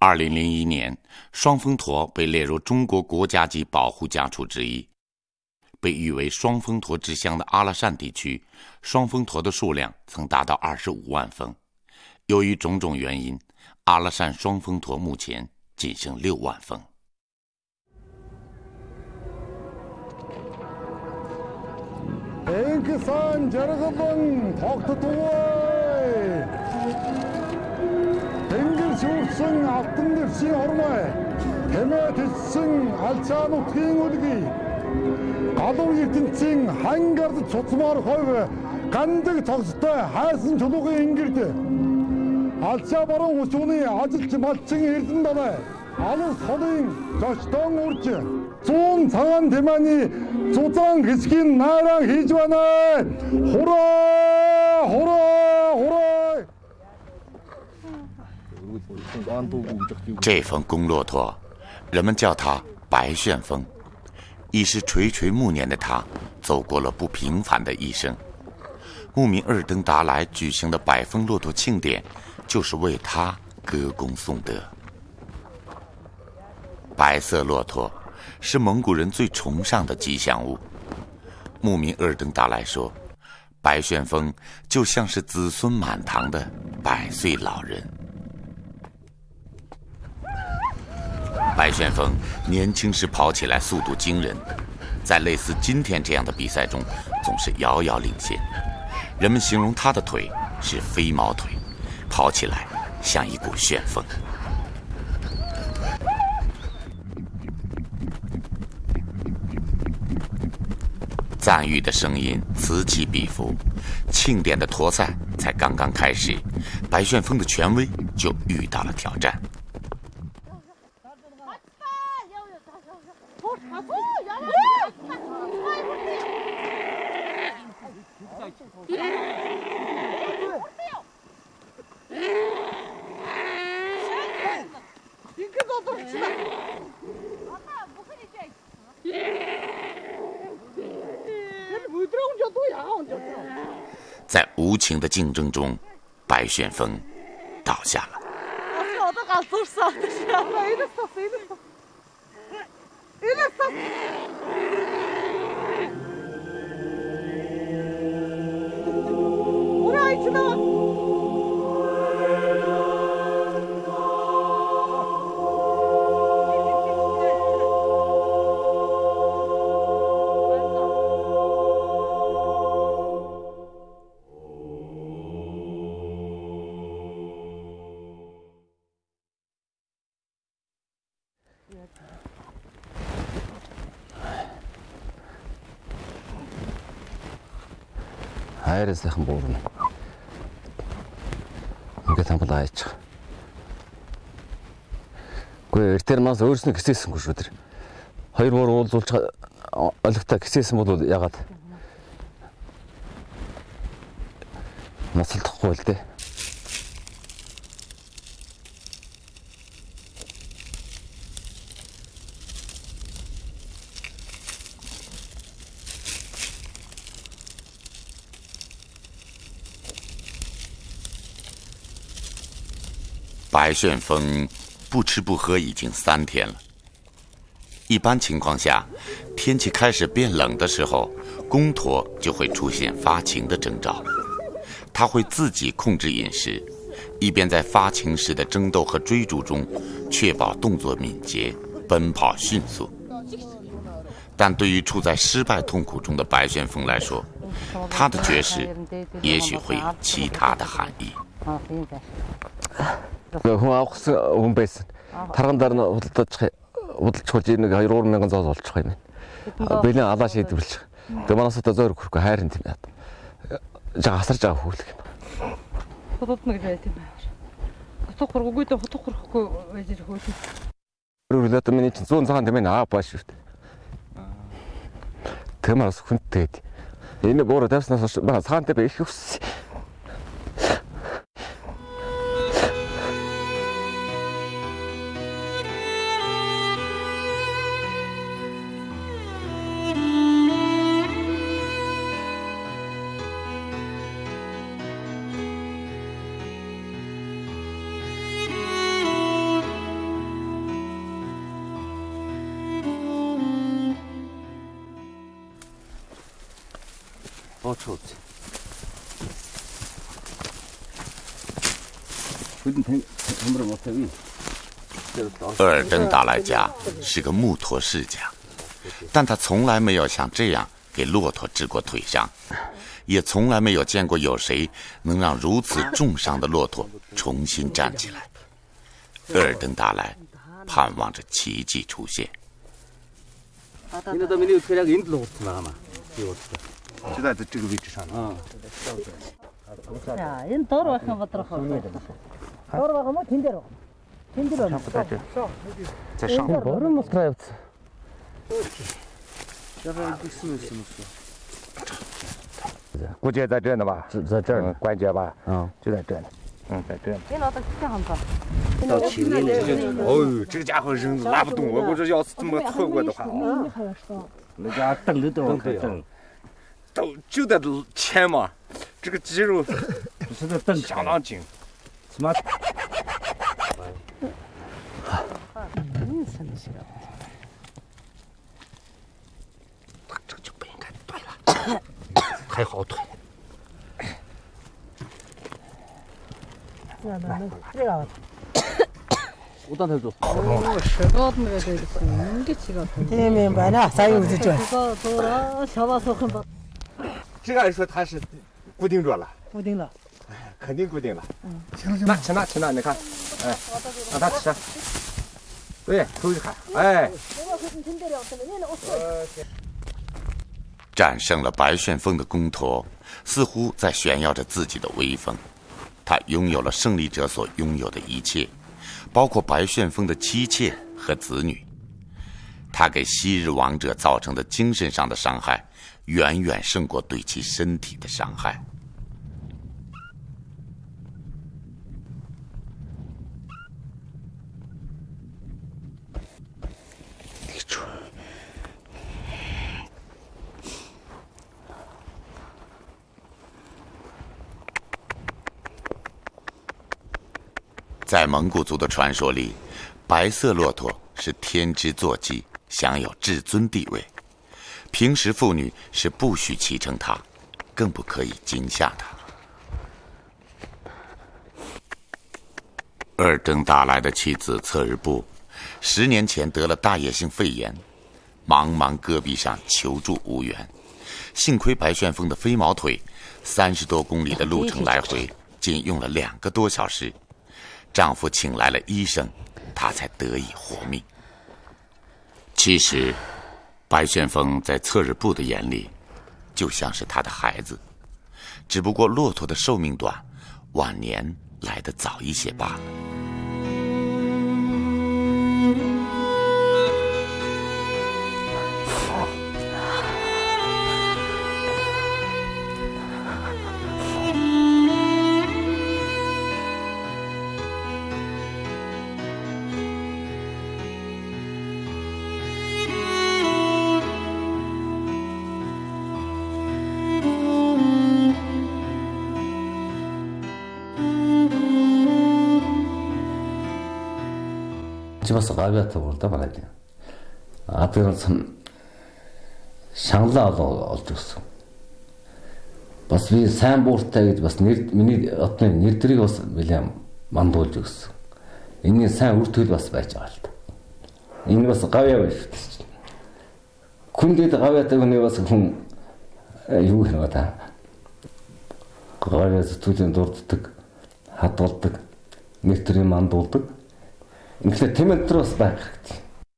2001年，双峰驼被列入中国国家级保护家畜之一。被誉为双峰驼之乡的阿拉善地区，双峰驼的数量曾达到25万峰。由于种种原因，阿拉善双峰驼目前仅剩6万峰。 Энэсэн жаргалан тогтдоггүй. Тэнгэр шүүрсэн алтан дэрсийн хормой. Тэмээ тэлсэн алчаануудын үлгий. Галуу ертөнцийн хангард цуцмаар хойв гандаг цогцтой хайсан чулуугийн ингэрд. Алчаа баруун хүчүүний ажилч малчин эрдэн данай. Алус холын зочдон урж 100 цагаан тэмээний зузаан хэсгийн найраа хийж байна. Хураа! Хураа! Хураа! 这峰公骆驼，人们叫它白旋风。已是垂垂暮年的他，走过了不平凡的一生。牧民尔登达莱举行的百峰骆驼庆典，就是为他歌功颂德。白色骆驼是蒙古人最崇尚的吉祥物。牧民尔登达莱说，白旋风就像是子孙满堂的100岁老人。白旋风年轻时跑起来速度惊人，在类似今天这样的比赛中总是遥遥领先。人们形容他的腿是飞毛腿，跑起来像一股旋风。赞誉的声音此起彼伏，庆典的驼赛才刚刚开始，白旋风的权威就遇到了挑战。在无情的竞争中，白旋风倒下了。 Хайраа сайхан буурна. Ингээд хамгаалаа яачих. Гэхдээ эртээр нас өөрснөө гисээсэнгүй шүү тэр. 2 боор уулзуулж олигтой гисээсэн бол ягаад насалдахгүй л дээ. 白旋风不吃不喝已经3天了。一般情况下，天气开始变冷的时候，公驼就会出现发情的征兆。它会自己控制饮食，一边在发情时的争斗和追逐中，确保动作敏捷，奔跑迅速。但对于处在失败痛苦中的白旋风来说，它的绝食也许会有其他的含义。 хүн авахсан хүн байсан. Таргандар нь худалдаж хурж нэг 2-3 мянган зоол олчих юм. Бэлэн алаа шийдвэрлэх. Тэгээ манаас одоо зөөр хөрөхгүй хайрын тийм яа. Жаа хасарж байгаа хөглөх юм. Худалд нэг байт юм байна. Хутг хурггүй дэ хутг хурхгүй байж хөөсөн. Өөрөлд миний чинь 100 цагаан тийм аа бааш шүү дээ. Тэмээс хүнтэй. Энэ боор тавьснаас бага цагаантай байх хүссэн. 鄂尔登达莱家是个木驼世家，但他从来没有像这样给骆驼治过腿伤，也从来没有见过有谁能让如此重伤的骆驼重新站起来。鄂尔登达莱盼望着奇迹出现。 就在这个位置上呢。在上面。估计在这呢吧？ 在这儿， 关节吧？就在这呢。在这呢。哦，这个家伙人拉不动，我说要是这么错过的话，那家蹬的都都就在前嘛，这个肌肉是在蹬相当紧。什么？这个就不应该断了，还好腿。这个按说它是固定着了， 固定了， 肯定固定了。吃那，你看，让它吃。对，出去看， 战胜了白旋风的公驼，似乎在炫耀着自己的威风。他拥有了胜利者所拥有的一切，包括白旋风的妻妾和子女。他给昔日王者造成的精神上的伤害，远远胜过对其身体的伤害。在蒙古族的传说里，白色骆驼是天之坐骑，享有至尊地位。平时妇女是不许骑乘它，更不可以惊吓它。鄂尔登达莱的妻子策日布10年前得了大叶性肺炎，茫茫戈壁上求助无援。幸亏白旋风的飞毛腿，30多公里的路程来回，仅用了2个多小时。丈夫请来了医生，她才得以活命。其实，白旋风在策日布的眼里，就像是他的孩子，只不过骆驼的寿命短，晚年来得早一些罢了。 Бас гавьяатай бол да байгаа юм. Тэр шанглаа олж өгсөн. Бас би сайн бууртай гэж бас миний отны нэрдрийг бас нэлээд мандуулж өгсөн. Энийн сайн үр төлөв бас байж байгаа л да. Энэ бас гавьяа байж шүү дээ. Хүндэд гавьяатай хүний бас хүн юу гэнэ та. Гавьяа зүтгэн дурддаг, хадгалдаг, нэрдрийг мандуулдаг. Ингээл температураас байх хэрэгтэй.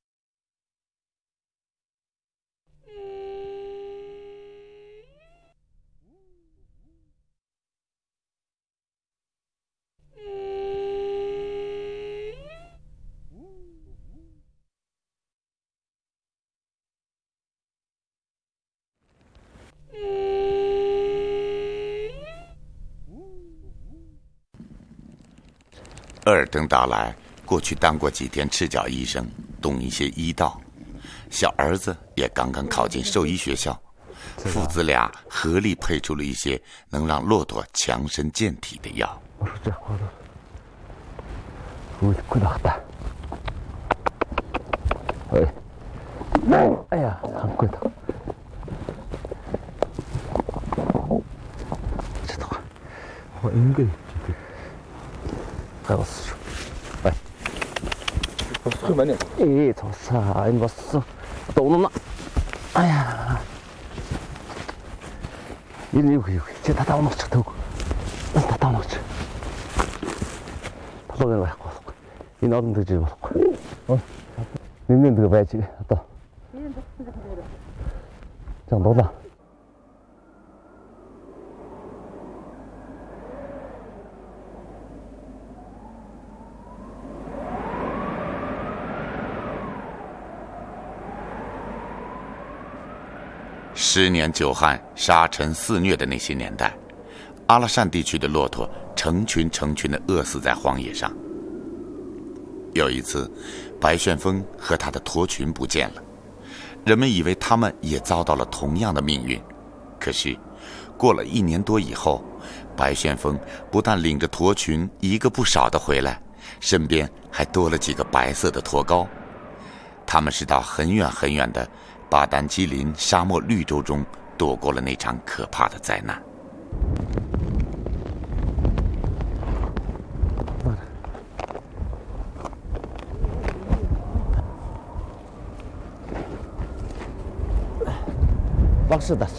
鄂尔登达莱过去当过几天赤脚医生，懂一些医道。小儿子也刚刚考进兽医学校，父子俩合力配出了一些能让骆驼强身健体的药。 哎呀，很贵的。 Ингээд гаргасан. Бай. Босох юм байна. Цуцаа энэ болсон. Одоо унана. Аяа. Энэ юу хийв? Чи татаа унаачих төг. Татаа унаачих. толгойн байхгүй болохгүй. Энэ олон төж болохгүй. Нэмэн тэгээ байж одоо. За дуулаа. 10年久旱、沙尘肆虐的那些年代，阿拉善地区的骆驼成群成群地饿死在荒野上。有一次，白旋风和他的驼群不见了，人们以为他们也遭到了同样的命运。可是，过了1年多以后，白旋风不但领着驼群一个不少的回来，身边还多了几个白色的驼羔。他们是到很远很远的巴丹基林沙漠绿洲中躲过了那场可怕的灾难。 王氏的。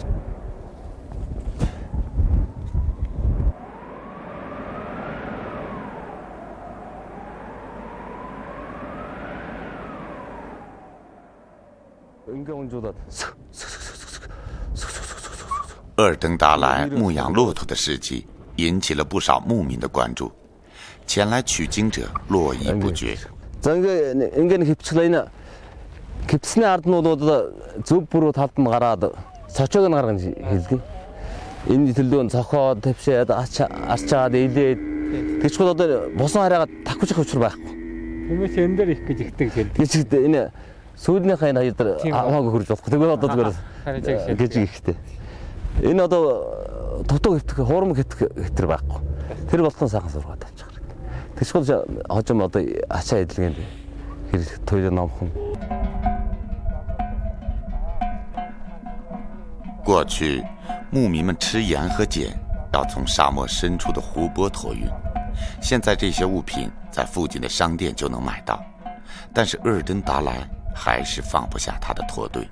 鄂尔登达来牧养骆驼的事迹引起了不少牧民的关注，前来取经者络绎不绝。 Ингээд хөвчлэйнэ хөвсний арднуудад зөв бүрөө талд нь гараад цочоог нь гаргаж хэлдэг. Энэ төлөв цохоод тавьшаад арчаад илээд тэгчгүй одоо босон хараагаад тавхиж хөвчр байхгүй. Хүмүүс энэ дээр их гэж ихдэг хэл. Гэвч энэ сүүлнийхээ энэ хоёр дээр аваагүй хурж болохгүй. Тэгээд одоо зүгээр гэж ихтэй. Энэ одоо тутаг хөвтөх, хуурам хэтэр байхгүй. Тэр болгон сайхан сургаад авчих хэрэгтэй. Тэгчгүй хожим одоо ачаа эдлэгэнд хэрэг тойлоо номхон. 过去，牧民们吃盐和碱要从沙漠深处的湖泊托运，现在这些物品在附近的商店就能买到，但是鄂尔登达来还是放不下他的驼队。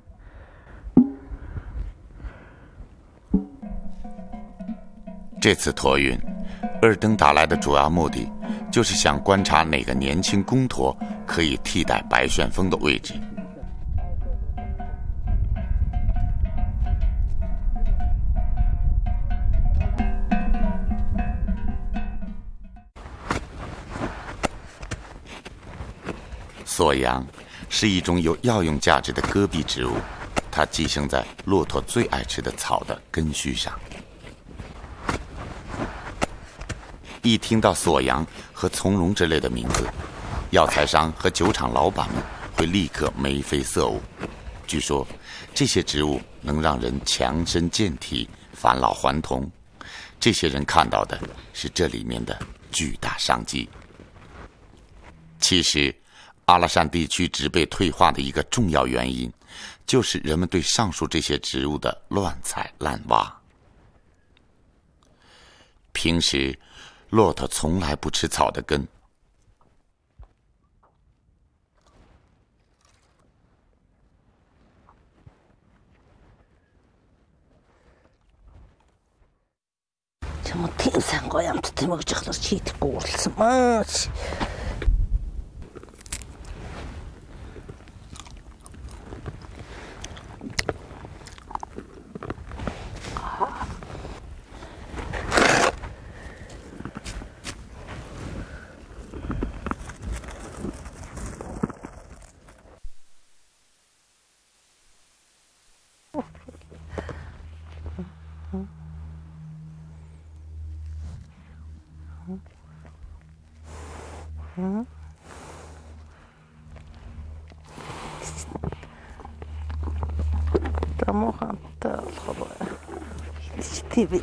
这次托运，鄂尔登达来的主要目的就是想观察哪个年轻公驼可以替代白旋风的位置。 锁阳是一种有药用价值的戈壁植物，它寄生在骆驼最爱吃的草的根须上。一听到锁阳和从容之类的名字，药材商和酒厂老板们会立刻眉飞色舞。据说，这些植物能让人强身健体、返老还童。这些人看到的是这里面的巨大商机。其实， 阿拉善地区植被退化的一个重要原因，就是人们对上述这些植物的乱采滥挖。平时，骆驼从来不吃草的根。 这么天山高阳，这么这个气的过什么？ Таму ханта алхабаа. Стивен.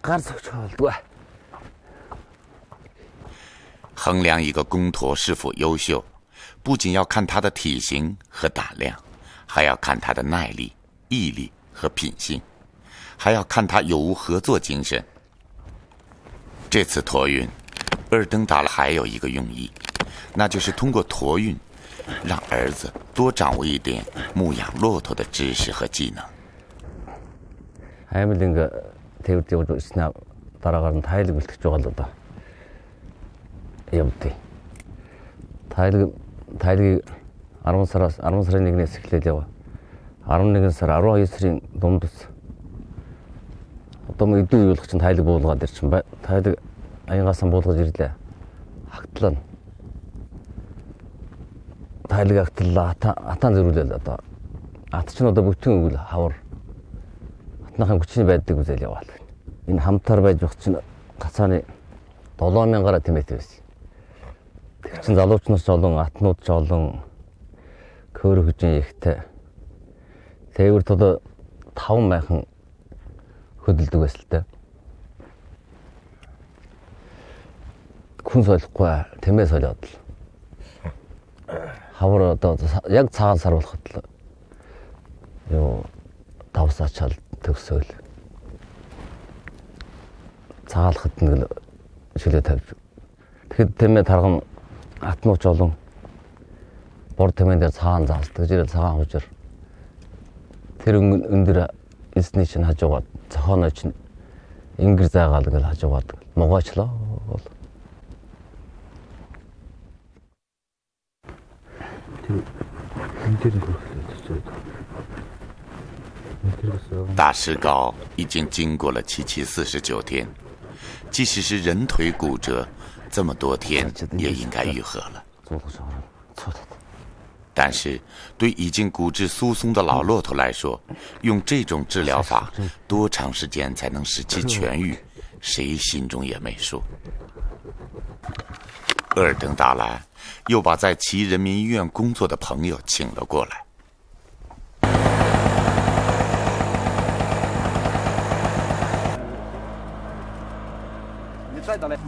衡量一个公驼是否优秀，不仅要看它的体型和胆量，还要看它的耐力、毅力和品性，还要看它有无合作精神。这次托运，尔登达拉还有一个用意，那就是通过托运，让儿子多掌握一点牧养骆驼的知识和技能。 아이들인가 대우대우도 있으나 따라가는 다이를 특종하다. 여부터 다이를 아름사란 얘기는 스킬레자와 아름내긴 살 아로아 이스린 놈도스. 어떤 이두 유력진 다이를 보는 것 같아. 다이를 아이가서 보는 거지래. 학들은 다이를 학들라 아탄 저루들다. 아트ችን 어디 붙은 거라 하월. 나한 구친이 배뜨고 되려와. 인 함타르 배죽진 가산에 долоомен гараа тэмээтэй байсан. Тэр чин залуучнаас жолон атнууд жолон көөр хүчин ихтэй. Тээвэр тод 5 майхан хөдөлдөг байсан л дээ. Хүн солихгүй тэмээ солиод л. Хавар одоо яг цагаан сар болоход л ёо давсаачаал төгсөөл. Цагаалхад нэг шилээ тавьж. Тэгэхэд тэмээ тарган атнууч олон бор тэмээн дээр цагаан заалдаг. Жирэл цагаан хужир. Тэр өндөр эсний чинь хажуугаад цохооной чинь ингэр заагаал гэл хажуугаад могоочлоо. Тэр энэ хөрхлөө. 大石膏已经经过了7749天，即使是人腿骨折，这么多天也应该愈合了。但是，对已经骨质疏松的老骆驼来说，用这种治疗法，多长时间才能使其痊愈，谁心中也没数。鄂尔登达拉又把在其人民医院工作的朋友请了过来。 再到来。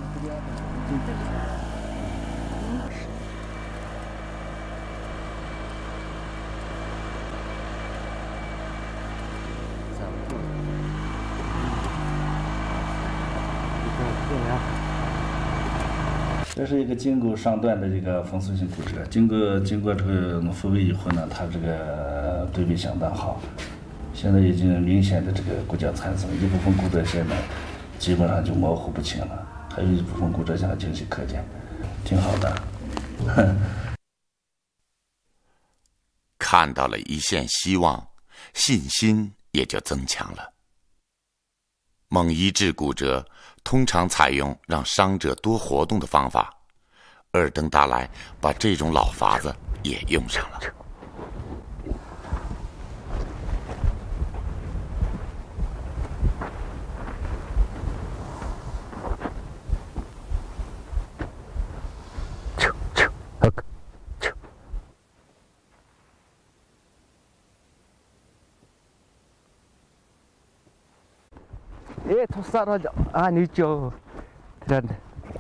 这是一个胫骨上段的这个风湿性骨折，经过这个复位以后呢，它这个对比相当好，现在已经明显的这个骨架残损，一部分骨折线呢。 基本上就模糊不清了，还有一部分骨折线清晰可见，挺好的。 看到了一线希望，信心也就增强了。猛医治骨折通常采用让伤者多活动的方法，鄂尔登达来把这种老法子也用上了。 예, 토사로 아니죠. 그런.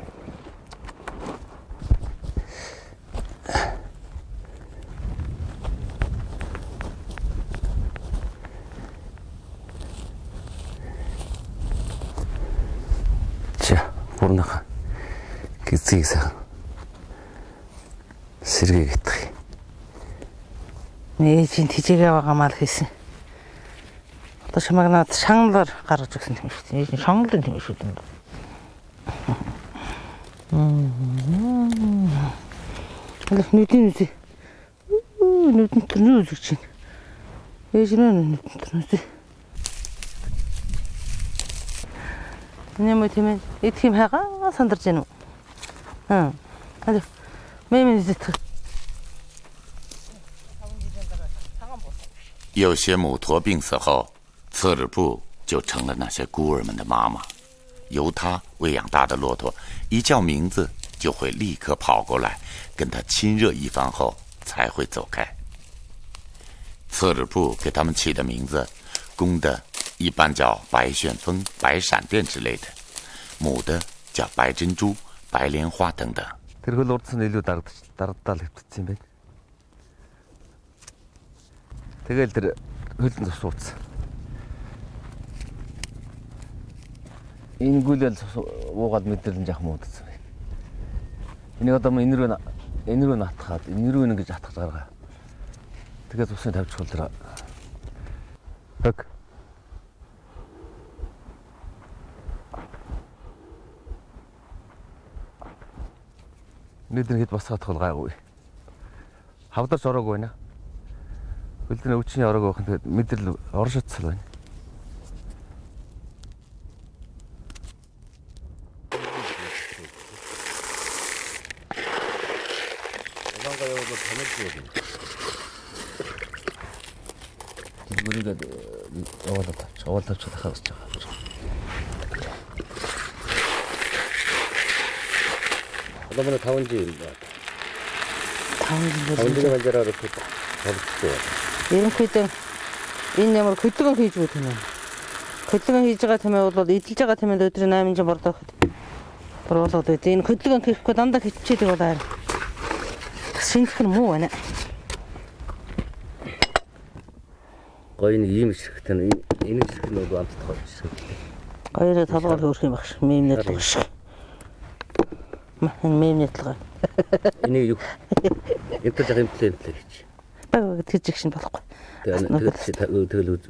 자, 모르나가 기스기사 시르겠다. 네, 진짜 제가 와가 말했어. Шамагнаа шанглаар гаргаж өгсөн юм шүү дээ. Шанглын юм шүү дээ. Нүдний үсэ. Нүдний төрний үзэгч чинь. Ээж нүдний төрнөөс. Нэмэ тийм ээ. Эдхим хайгаа сандарч гэнэ үү? Аль. Мэмэн зэт. 有些母驼病死后。 策日部就成了那些孤儿们的妈妈，由他喂养大的骆驼，一叫名字就会立刻跑过来，跟他亲热一番后才会走开。策日部给他们起的名字，公的一般叫白旋风、白闪电之类的，母的叫白珍珠、白莲花等等。 Тэр хөл урдсан илүү дарагдал хэвтсэн юм байна. Тэгэл тэр хөлн цус урдсан. Энэ гүлэл уугаад мэдрэлэн жах муудсан байна. Энийг одоо энэ рүү натхаад энэ рүү ингэж атгаж гаргаа. Тэгээд цусын тавьчих болроо. Хөг. Нийтэн хэд басгаадах бол гайгүй. Хавдарч ороогүй байна. Хөлдөн өвчний ороогүй байх. Тэгээд мэдрэл оршоцсол байна. 우리가 저걸다 쳐다가고 있죠. 그러면 다운지 다운지가 만져라 이렇게 잡을게요. 이렇게 때 이놈을 그때가 хийж 못하네. 그때가 хийж 같으면 бол идэлж 같으면 өдөр 8 жил бордох. Борлоод байт. Энэ 그때가 хийхгүй дандаа хийчихээд байгаа. Шинжлэх нь муу байна. 거의는 ийм ширхтэн энэ ширхтэн нөгөө амттах ширхтэн. Хоёроо толгой хөрөх юм багш. Мемнэт багш. Мемнэт л. Энийг юу? Энтэ жах имплант л гэж. Баг тэр жигшин болохгүй. Тэгэл үз.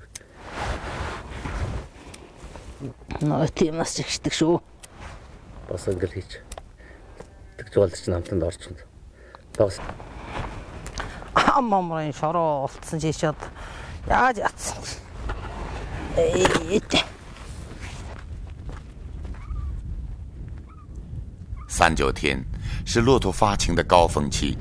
Нөө тиймээс жигшдэг шүү. Бас ингээл хийж. Тэгж болд чинь амтанд орчихно. Багс. Аммамрын шороо олцсон жишээд яаж ятсан. Эйт. 39天是骆驼发情的高峰期，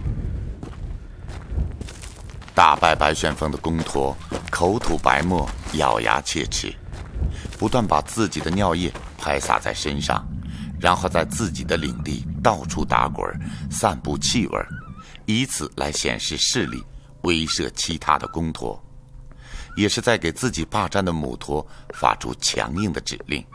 大白白旋风的公驼口吐白沫，咬牙切齿，不断把自己的尿液拍洒在身上，然后在自己的领地到处打滚，散布气味，以此来显示势力，威慑其他的公驼，也是在给自己霸占的母驼发出强硬的指令。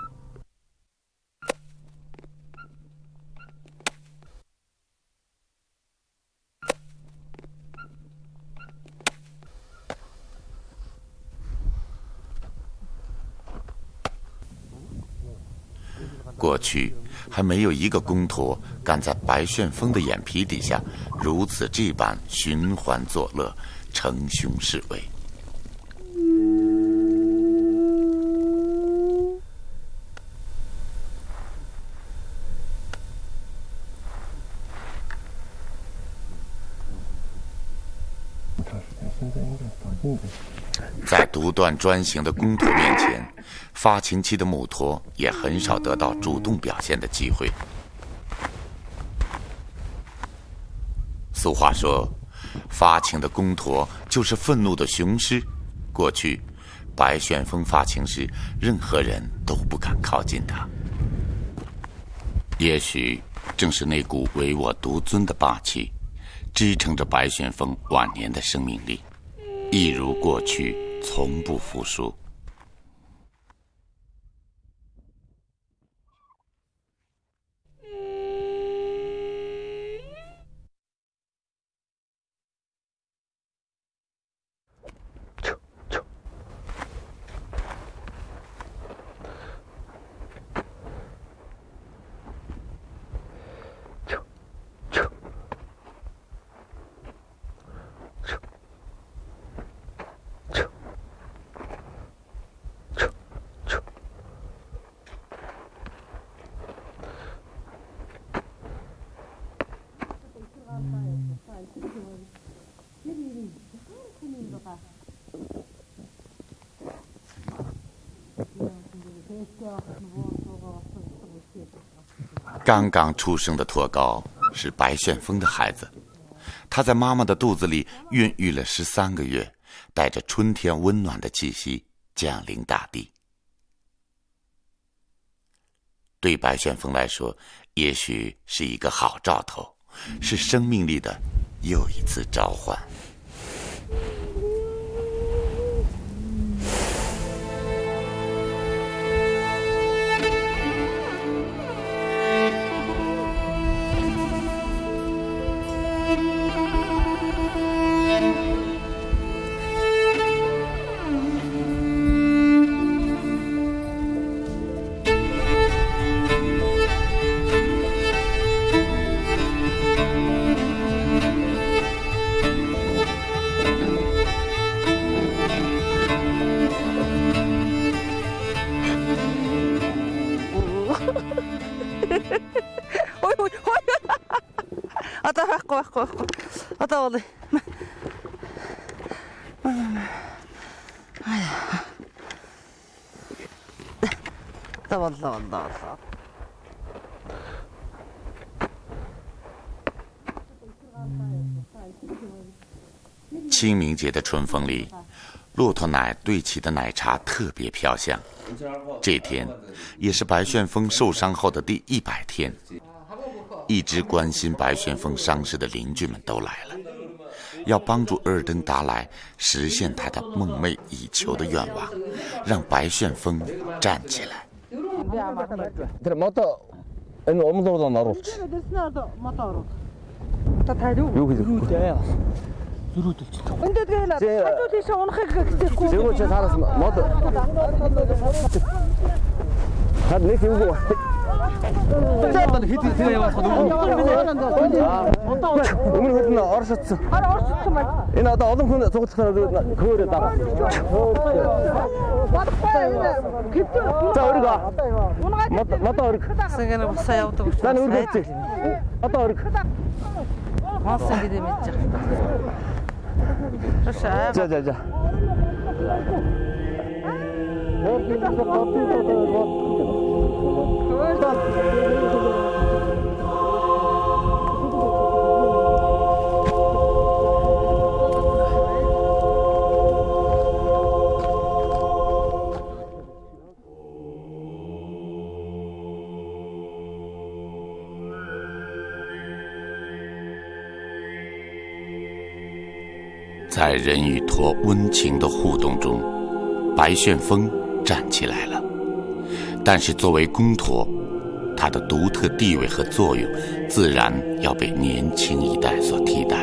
过去还没有一个公驼敢在白旋风的眼皮底下如此这般寻欢作乐、逞凶示威。在独断专行的公驼面前，发情期的母驼也很少得到主动表现的机会。俗话说，发情的公驼就是愤怒的雄狮。过去，白旋风发情时，任何人都不敢靠近它。也许正是那股唯我独尊的霸气，支撑着白旋风晚年的生命力，一如过去，从不服输。 刚刚出生的驼羔是白旋风的孩子，他在妈妈的肚子里孕育了13个月，带着春天温暖的气息降临大地。对白旋风来说，也许是一个好兆头，是生命力的又一次召唤。 Ой ой ой. Одоо байхгүй. Одоо бол. Давай. 清明节的春风里，骆驼奶兑起的奶茶特别飘香。这天也是白旋风受伤后的第100天，一直关心白旋风伤势的邻居们都来了，要帮助尔登达莱实现他的梦寐以求的愿望，让白旋风站起来。 Энэ омлоолоо оруулчих. Та тариу. Юу хийх вэ? Зөрүүдэлж. Энд тэгээд хажуу тийш унахыг гэхгүй. Зөрүү чи цаараас мод. Хад нэг юм уу? Тэгээд хэд тэгээ яваад өмнө хэд нь оршицсан. Оршицсан байна. Энэ одоо олон хүн цуглахаар хөөрөө даа. За өргөө. Мод өрг. Сэгэн босаа явдаг. За өргөө. Одоо өрг. Маас ингэ мэдэж байгаа. За. 在人与驼温情的互动中，白旋风站起来了。但是作为公驼，它的独特地位和作用，自然要被年轻一代所替代。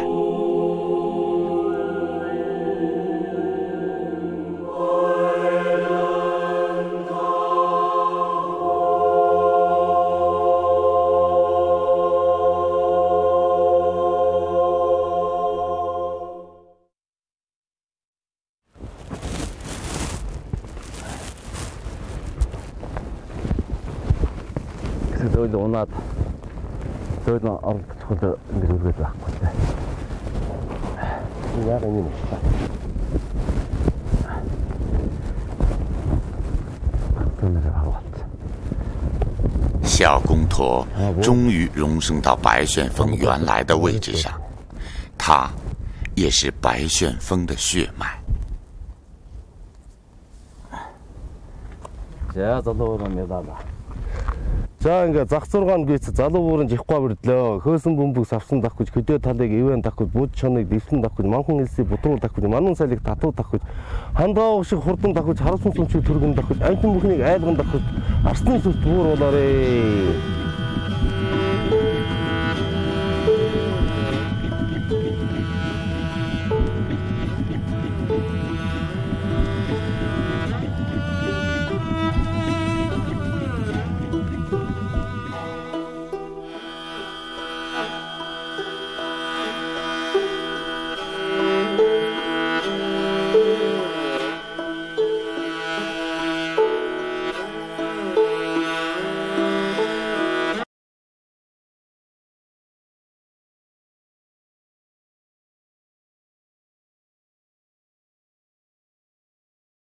Зөөл унаад зөөл оролцоход ингэж үргээд байхгүй тийм. Яг юм шиг. 小公驼终于荣升到白旋风原来的位置上，它也是白旋风的血脉。 За залуу мэдээлээ. За ингээ зах зургаан гүйц залуу буурын жихгүй бэрдлөө. Хөөсөн бөмбөг савсан дахгүй, хөдөө талыг ивэн дахгүй, бууд чоныг дэвсэн дахгүй, манхан элсийг бутруу дахгүй, манан салыг татуу дахгүй, хандаа шиг хурдан дахгүй, харуулсан сүнчиг түргэн дахгүй, амтэн бүхнийг айлган дахгүй, арсны сүс бууруулаарэ.